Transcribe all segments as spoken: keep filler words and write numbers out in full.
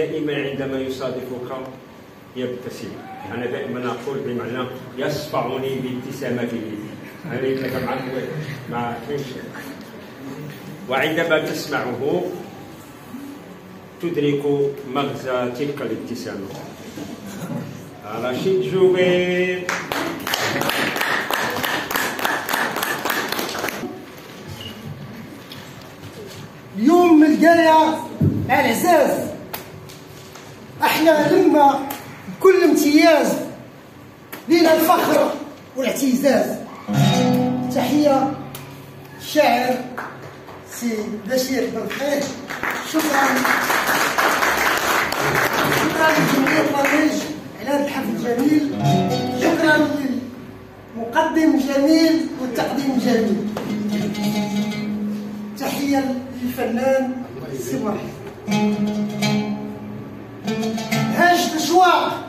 دائما عندما يصادفك يبتسم. أنا دائما أقول بمعنى يصفعني بابتسامته. هذه لك مع مع وعندما تسمعه تدرك مغزى تلك الابتسامة. رشيد جوبير. اليوم ملقايا مع العزاز احنا لما بكل امتياز لينا الفخر والاعتزاز. تحية الشاعر سي بشير بن خير. شكرا شكرا لجميع البرنامج على هذا الحفل الجميل. شكرا للمقدم الجميل والتقديم الجميل. تحية للفنان سي مرحبا. هاجت الأشواق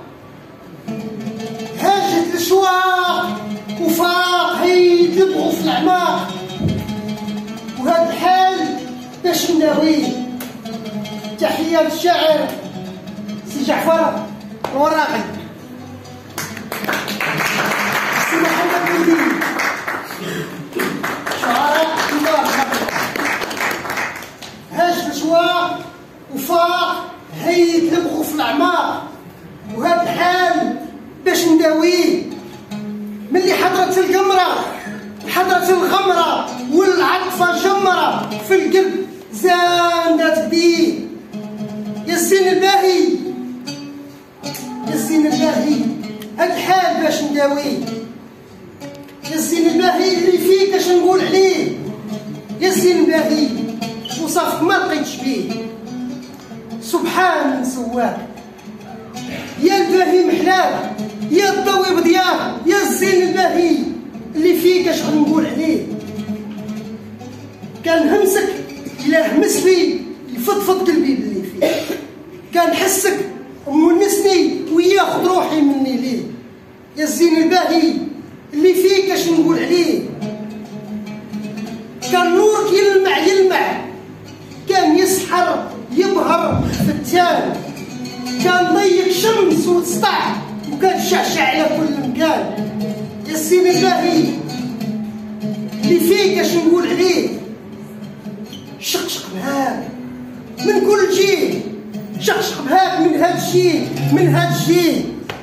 هاجت الأشواق وفاق هيد يبغوا في الأعماق، وهذا الحال باش نداويه. تحية للشاعر سي جعفر الوراقي، سي محمد بن شعراء الله. هاجت الأشواق وفاق هيد يبغوا في الأعماق، وهذا الحال باش نداويه. ملي حضرت القمرة حضرت الغمرة والعطفة جمرة في القلب زاندت بيه. يا الزين الباهي يا الزين الباهي هاد الحال باش نداويه. يا الزين الباهي اللي فيك اش نقول عليه. يا الزين الباهي وصافك ما لقيتش بيه. سبحان سواك يا الباهي محلاه يا الضوي بضياه. يا الزين الباهي اللي فيك اش غنقول عليه. كان همسك الا همس لي يفضفض قلبي باللي فيه. كان حسك ومونسني وياخذ روحي مني ليه. يا الزين الباهي اللي فيك اش نقول عليه. كان نورك يلمع يلمع، كان يسحر يبهر فتان، كان ضيق شمس وسطع وكان شعشع على كل مكان. يا الزين الباهي اللي فيك اش نقول عليه. شقشق بهاك من كل جهه، شقشق بهاك من هاد الجهه من هاد الجهه،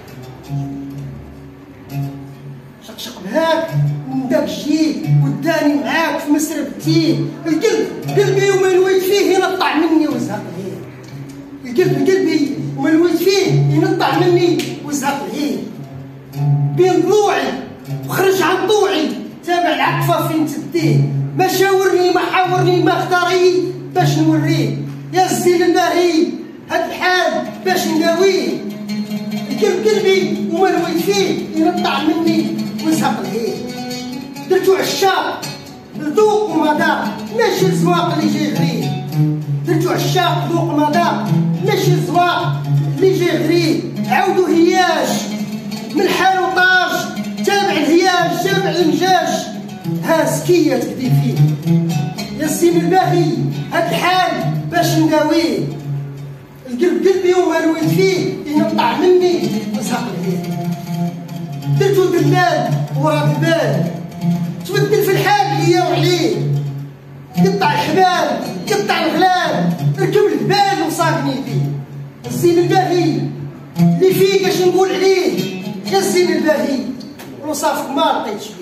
شقشق بهاك من داك الجهه وداني معاك في مسرب التيه. القلب قلبي وما نويت فيه ينطع مني وزهق ليه. القلب قلبي وما نويت فيه ينطع مني وزهق ليه. بين ضلوعي وخرج عن ضوعي تابع العقفه فين تديه. ما شاورني ما حاورني ما اختاري باش نوريه. يا الزين الباهي هاد الحال باش نداويه. القلب قلبي وما نويت فيه ينطع مني وزهق ليه. درتو عشاق ذوق ومذاق ماشي الزواق اللي جاي غريب. درتو عشاق ذوق ومذاق ماشي الزواق اللي جاي غريب. عاودو هياج من حال وطاج تابع الهياج تابع المجاج ها سكية تبدي فيه. يا الزين الباهي هاد الحال باش نداويه. القلب قلبي وما نويت فيه ينطع مني وزهق ليه. درتو دلال ورا البال تبدل في الحال ليا وعليه. قطع الحبال قطع الغلال ركب الجبال وصابني بيه. الزين الباهي اللي فيك اش نقول عليه. يا الزين الباهي وصافك ما لقيتش بيه.